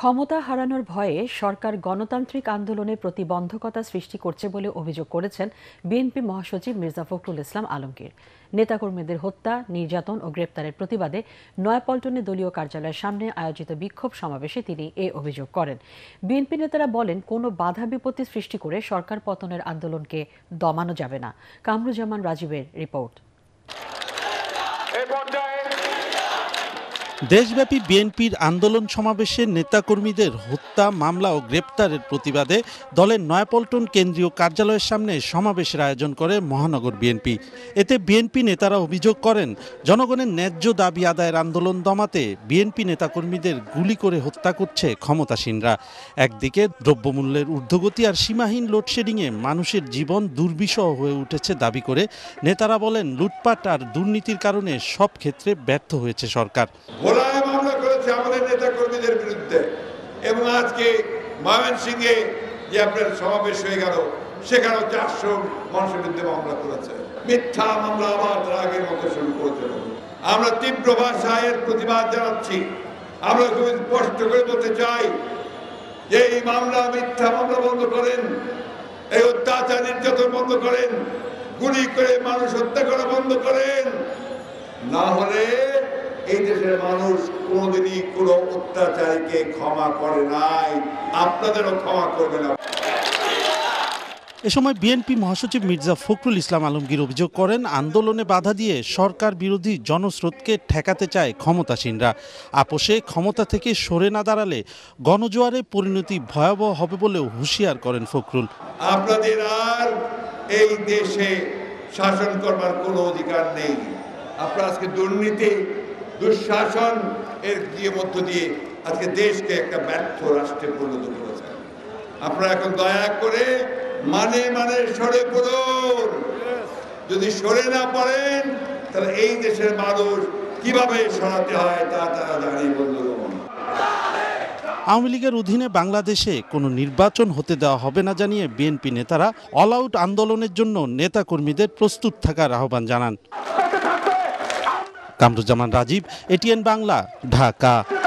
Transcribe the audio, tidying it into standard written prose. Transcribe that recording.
ক্ষমতা হারানোর ভয়ে সরকার গণতান্ত্রিক আন্দোলনে প্রতিবন্ধকতা সৃষ্টি করছে বলে অভিযোগ করেছেন বিএনপি মহাসচিব মির্জা ফখরুল ইসলাম আলমগীর। নেতাকর্মীদের হত্যা, নির্যাতন ও গ্রেপ্তারের প্রতিবাদে নয়াপল্টনে দলীয় কার্যালয়ের সামনে আয়োজিত বিক্ষোভ সমাবেশে তিনি এ অভিযোগ করেন। বিএনপি নেতারা বলেন, কোনো বাধা বিপত্তি সৃষ্টি করে সরকার পতনের আন্দোলনকে দমানো যাবে না। কামরুজ্জামান রাজীবের রিপোর্ট। দেশব্যাপী বিএনপির আন্দোলন সমাবেশে নেতাকর্মীদের হত্যা, মামলা ও গ্রেপ্তারের প্রতিবাদে দলের নয়াপল্টন কেন্দ্রীয় কার্যালয়ের সামনে সমাবেশের আয়োজন করে মহানগর বিএনপি। এতে বিএনপি নেতারা অভিযোগ করেন, জনগণের ন্যায্য দাবি আদায়ের আন্দোলন দমাতে বিএনপি নেতাকর্মীদের গুলি করে হত্যা করছে ক্ষমতাসীনরা। একদিকে দ্রব্যমূল্যের ঊর্ধ্বগতি আর সীমাহীন লোডশেডিংয়ে মানুষের জীবন দুর্বিষহ হয়ে উঠেছে দাবি করে নেতারা বলেন, লুটপাট আর দুর্নীতির কারণে সব ক্ষেত্রে ব্যর্থ হয়েছে সরকার। মামলা করেছে আমাদের নেতা কর্মীদের বিরুদ্ধে, এবং আজকে ময়মনসিংহে যে আপনার সমাবেশ হয়ে গেল, সেখানে 400 মানুষের বিরুদ্ধে মামলা করেছে। মিথ্যা মামলা আবার আগের মতো শুরু করেছে। আমরা তীব্র ভাষায় এর প্রতিবাদ জানাচ্ছি। আমরা খুব স্পষ্ট করে বলতে চাই যে এই মামলা, মিথ্যা মামলা বন্ধ করেন, এই অত্যাচার নির্যাতন বন্ধ করেন, গুলি করে মানুষ হত্যা করা বন্ধ করেন, না হলে এই দেশের মানুষ কোনোদিনই কোনো অত্যাচারীকে ক্ষমা করে নাই, আপনাদেরও ক্ষমা করবে না। এ সময় বিএনপি মহাসচিব মির্জা ফখরুল ইসলাম আলমগীর অভিযোগ করেন, আন্দোলনে বাধা দিয়ে সরকার বিরোধী জনস্রোতকে ঠেকাতে চায় ক্ষমতাসীনরা। আপোষে ক্ষমতা থেকে সরে না দাঁড়ালে গণজোয়ারে পরিণতি ভয়াবহ হবে বলেও হুঁশিয়ার করেন ফখরুল। আপনাদের আর এই দেশে শাসন করবার কোনো অধিকার নেই। আপনারা আজকে দুর্নীতি, দুঃশাসন এর মধ্য দিয়ে আজকে দেশকে একটা ব্যর্থ রাষ্ট্রে পরিণত করেছেন। আপনারা এখন দয়া করে মানে সরে পড়ুন। যদি সরে না পড়েন, তাহলে এই দেশের মানুষ কিভাবে সরাতে হয় তা তারা জানে। বন্ধুগণ, আওয়ামী লীগের অধীনে বাংলাদেশে কোনো নির্বাচন হতে দেওয়া হবে না জানিয়ে বিএনপি নেতারা অল আউট আন্দোলনের জন্য নেতাকর্মীদের প্রস্তুত থাকার আহ্বান জানান। কামরুজ্জামান রাজীব, এটিএন বাংলা, ঢাকা।